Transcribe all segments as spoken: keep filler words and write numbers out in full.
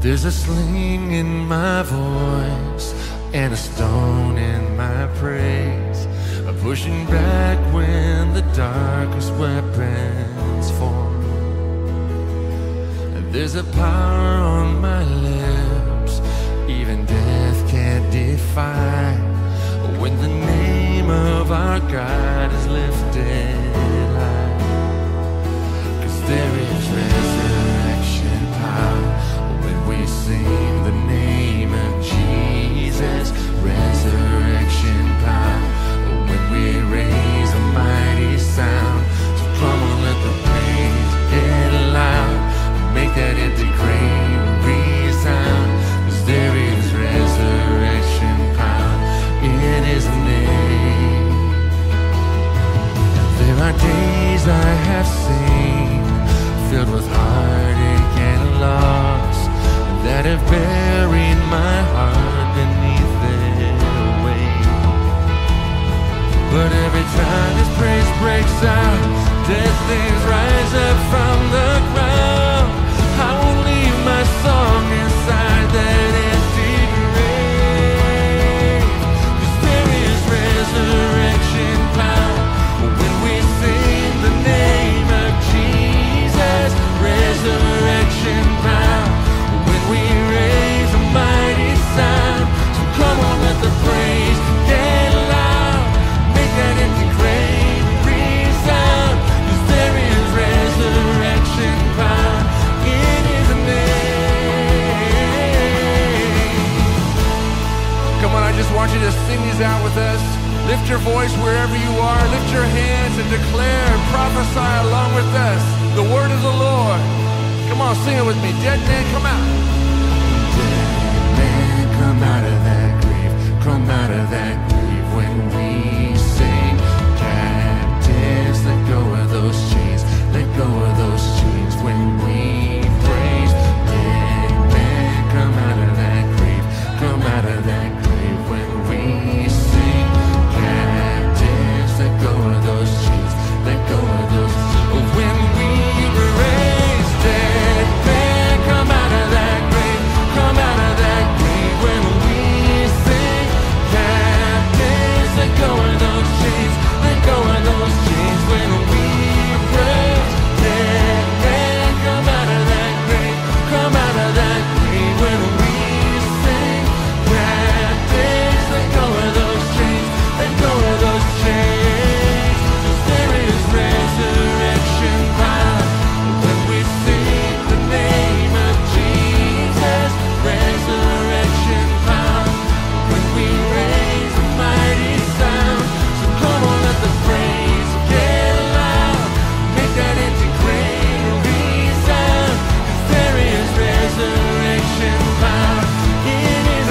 There's a sling in my voice and a stone in my praise, a pushing back when the darkest weapons form. There's a power on my lips even death can't defy, when the name of our God is lifted high. 'Cause there is resurrection power when we sing the name of Jesus. Resurrection power when we raise a mighty sound. So come on, let the praise get loud, make that empty grave resound. 'Cause there is resurrection power in His name. There are days I have seen filled with heartache and loss that have buried my heart beneath their weight. But every time His praise breaks out, dead things rise up from the ground. I won't leave my song inside that empty grave. 'Cause there is resurrection power when we sing the name of Jesus. Resurrection power when we raise a mighty sound. So come on, let the praise get loud, make that empty grave resound. 'Cause there is resurrection power in His name. Come on, I just want you to sing these out with us. Lift your voice wherever you are. Lift your hands and declare and prophesy along with us the word of the Lord. Come on, sing it with me. Dead man, come out. Dead man, come out of that grave. Come out of that grave when we sing. Captives, let go of those chains. Let go of those chains when we praise. Dead man, come out of that grave. Come out of that grave when we sing. Captives, let go of those chains. Let go of those chains when we raise. Dead man, come out of that grave. Come out of that grave when we sing. Captives, let go of those chains. Let go of those chains when we praise. Dead man, come out of that grave. Come out of that grave when we sing. Captives, let go of those chains. Let go of those chains. 'Cause there is resurrection power when we sing the name of Jesus. Resurrection power when we raise a mighty sound. So come on, let the praise get loud, make that empty grave resound. 'Cause there is resurrection power in His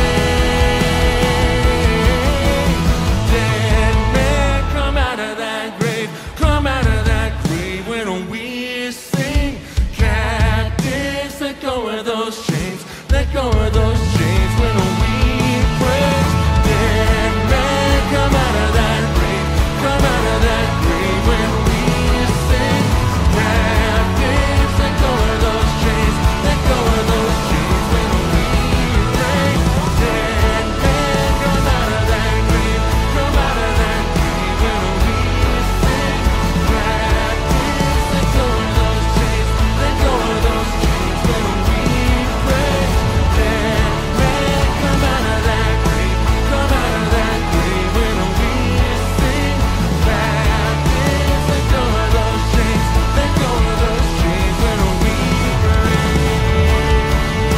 name. Dead man, come out of that grave. Come out of that grave when we sing. Captives, let go of those chains. Let go of those chains when we praise. Dead man, come out of that grave. Come out of that grave when we sing. Captives, let go of those chains. Let go of those chains when we praise. Dead man, come out of that grave. Come out of that grave when we sing. Captives, let go of those chains. Let go of those chains when we praise. Dead man, come out of that grave. Come out of that grave when we sing. Captives, let go of those chains. Let go of those chains when we praise.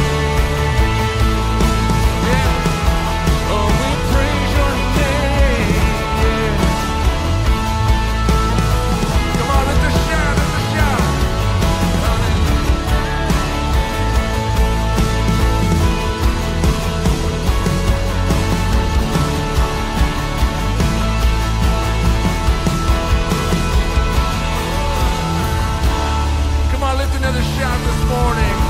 Yeah. Oh, we praise Your name. Yeah. Come on, let the shout, let the shout. Come on, lift another shout this morning.